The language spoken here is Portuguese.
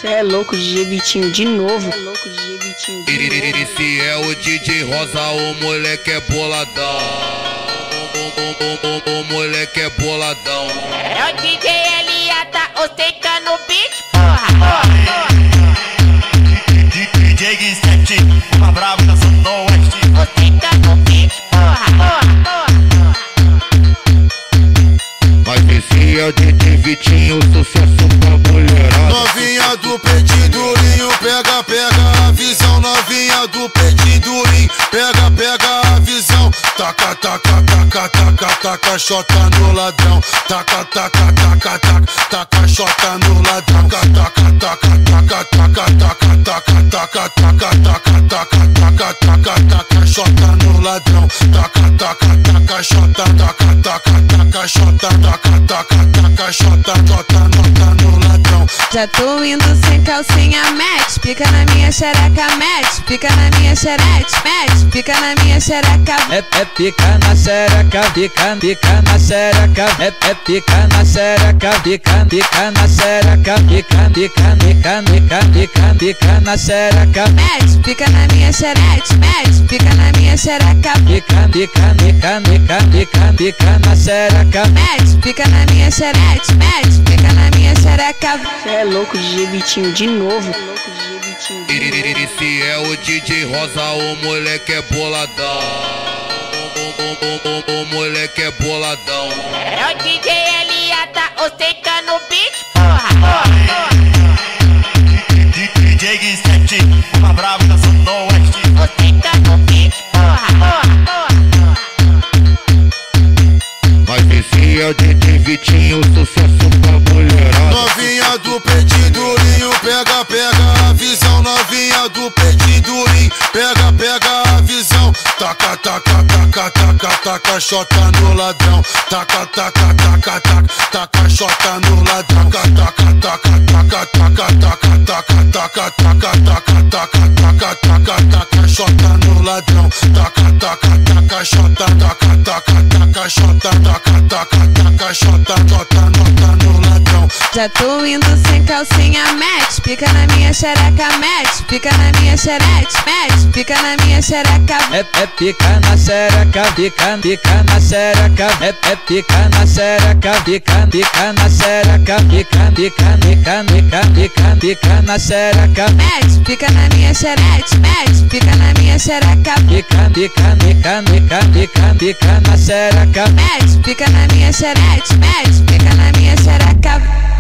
Cê é louco, DJ Vitinho de novo. Esse é o DJ Rosa, o moleque é boladão. O moleque é boladão. É o DJ Elia, tá ostentando o beat, porra. DJ Guinset, uma brava da Zona Oeste. Ostentando o beat, porra. Mas esse é o DJ Vitinho, sucesso pra mulherada. Novinha do peitinho durinho, pega, pega a visão. Novinha do peitinho durinho, pega, pega a visão. Taca, taca, taca, taca, taca, xota no ladrão. Taca, taca, taca, taca, taca, xota no ladrão. Taca, taca, taca, taca, taca, taca, taca, taca, taca, taca, taca, taca, taca, xota no ladrão. Taca, taca, taca, xota, taca, taca, taca, xota, taca, taca, taca, xota, nota no ladrão. Já tô indo sem calcinha, match. Pica na minha xereca, match. Pica na minha xerete, match. Pica na minha xereca. É pica na xereca, pica na xereca. É pica na xereca, pica na xereca. Pica na xereca. Match. Pica na minha xerete, match. Pica na minha xereca. Pica na xereca. Match. Pica na minha xerete, match. Pica na minha xereca. Cê é louco, DJ Vitinho de novo. Esse é o DJ Rosa, o moleque é boladão. O moleque é boladão. É o DJ Elia, tá ostentando o beat, porra. DJ Guinset, uma brava da Zona Oeste. Ostentando o beat, porra. Mas esse é o DJ Vitinho, sucesso pra mulherada. Novinha do peitinho durinho, pega, pega a visão. Novinha do peitinho durinho, pega, pega a visão. Taca, taca, taca, taca, taca, xota no ladrão. Taca, taca, taca, taca, taca, xota no ladrão. Taca, taca, taca, taca, taca, taca, taca, taca, taca, taca, taca, taca, taca, xota no ladrão. Taca, taca, taca, xota, taca, taca, taca, xota, taca, taca, taca, xota, nota no ladrão. Já tô indo sem calcinha, match. Pica na minha xereca, match. Pica na minha xerete, match. Pica na minha xereca. É pica na xereca, pica na xereca. É pica na xereca, pica na xereca. Pica na xereca. Match. Pica na minha xerete, match. Pica na minha xereca. Pica na xereca. Match. Pica na minha xerete, match. Pica na minha xereca.